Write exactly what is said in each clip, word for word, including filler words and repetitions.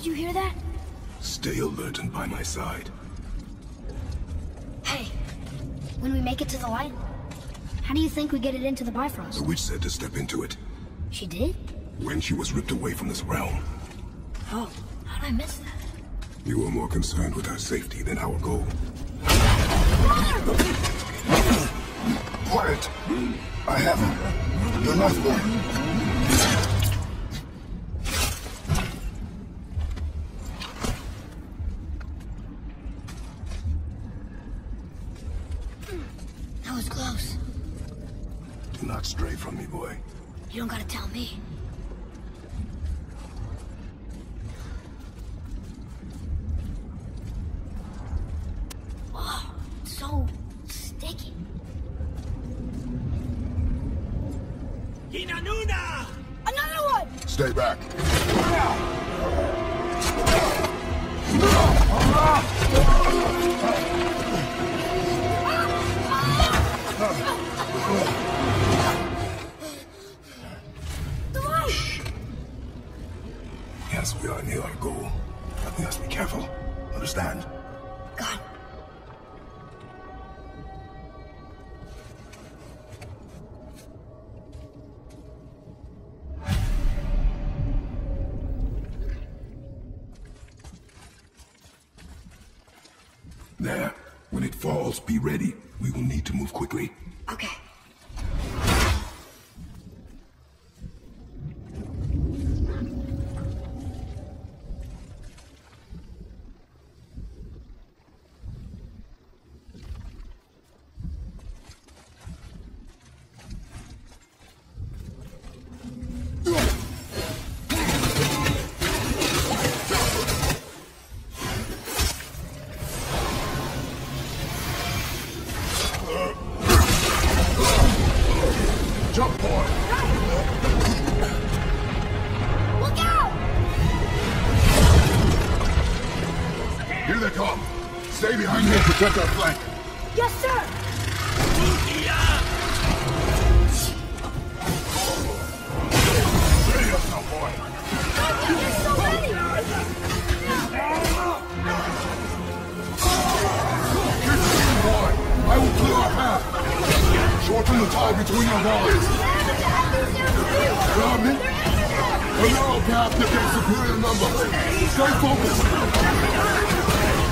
Did you hear that? Stay alert and by my side. Hey, when we make it to the light, how do you think we get it into the Bifrost? The witch said to step into it. She did? When she was ripped away from this realm. Oh, how'd I miss that? You were more concerned with her safety than our goal. Quiet! I have her. You're not one. That was close. Do not stray from me, boy. You don't gotta tell me. Oh, so sticky. Hinanuna! Another one! Stay back. The light! Yes, we are near our goal. But we must be careful. Understand? God. There. When it falls, be ready. We will need to move quickly. Okay. Jump, boy! Look out! Here they come. Stay behind me and protect our flank. Yes, sir! Ready up now, boy. There's so many! Boy, I will clear our path. Shorten the time between our lines. Got me? A narrow path dictates superior number. Stay focused.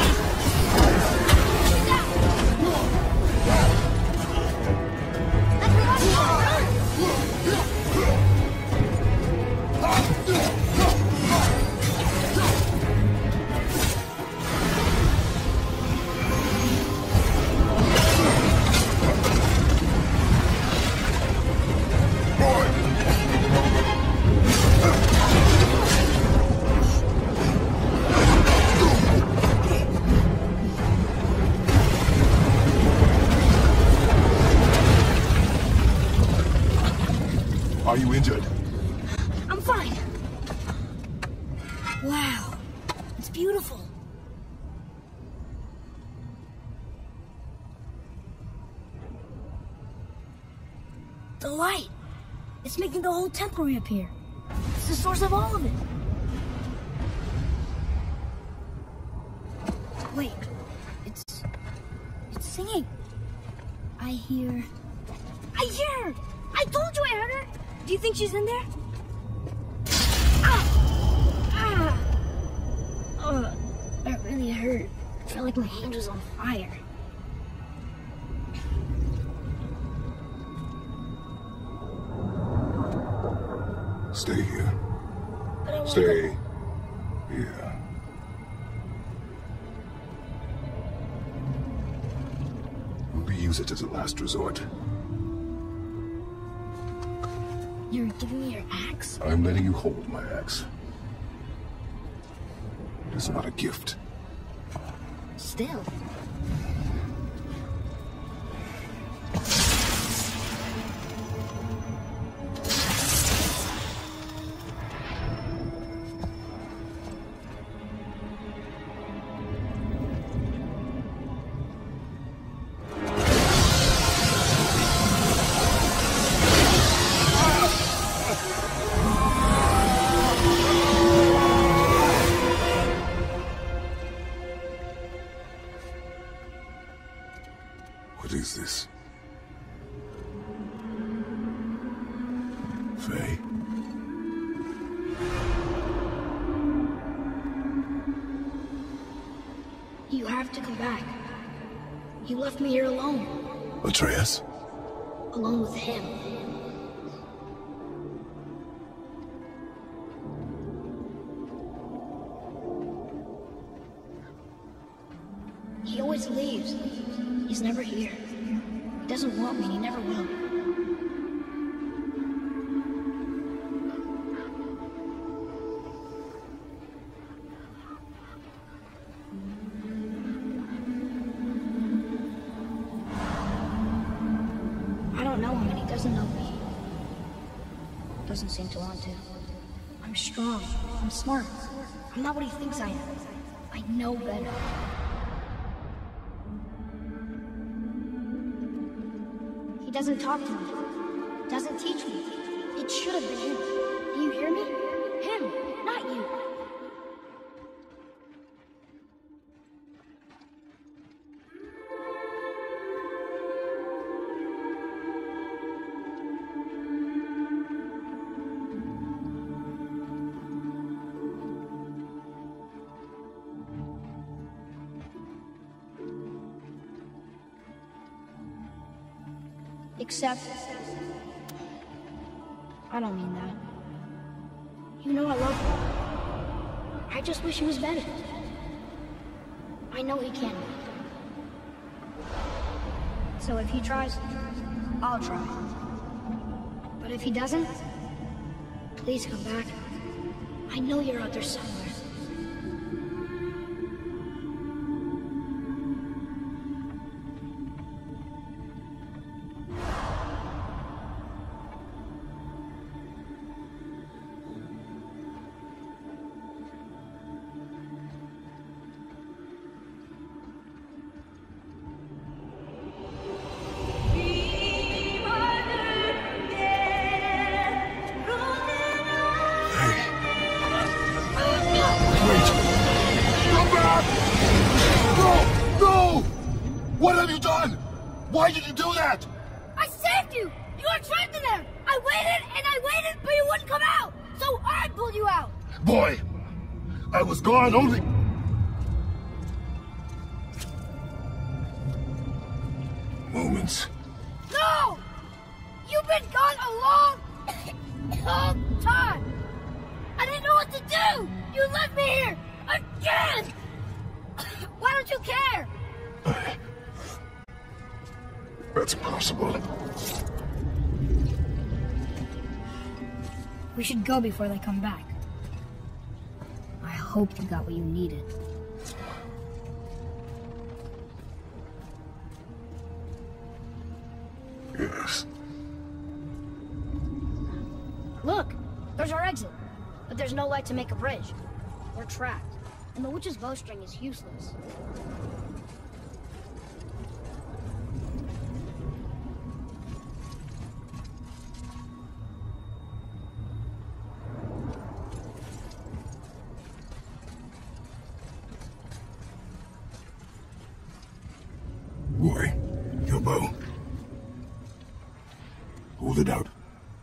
Are you injured? I'm fine. Wow. It's beautiful. The light. It's making the whole temple reappear. It's the source of all of it. Wait. It's... It's singing. I hear... I hear her! I told you I heard her! Do you think she's in there? Ah! Ah! Oh, that really hurt. I felt like my hand was on fire. Stay here. But I wanna Stay go- here. We use it as a last resort. You're giving me your axe? I'm letting you hold my axe. It is not a gift. Still. Faye. You have to come back. You left me here alone. Atreus? Alone with him. He always leaves. He's never here. He doesn't want me, and he never will. I don't know him, and he doesn't know me. Doesn't seem to want to. I'm strong. I'm smart. I'm not what he thinks I am. I know better. He doesn't talk to me. Doesn't teach me. It should have been him. Do you hear me? Him, not you. Except, I don't mean that. You know I love him. I just wish he was better. I know he can be. So if he tries, I'll try. But if he doesn't, please come back. I know you're out there somewhere. What have you done? Why did you do that? I saved you! You were trapped in there! I waited and I waited, but you wouldn't come out! So I pulled you out! Boy, I was gone only... moments. No! You've been gone a long, long time! I didn't know what to do! You left me here! Again! Why don't you care? That's impossible. We should go before they come back. I hope you got what you needed. Yes. Look! There's our exit. But there's no light to make a bridge. We're trapped. And the witch's bowstring is useless. Boy, your bow. Hold it out.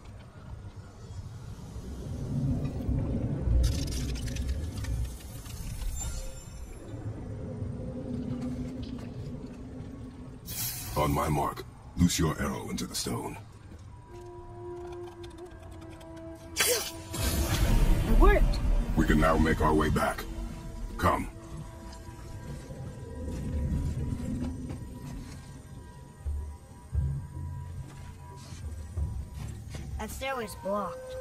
On my mark, loose your arrow into the stone. It worked. We can now make our way back. Come. That stairway's blocked.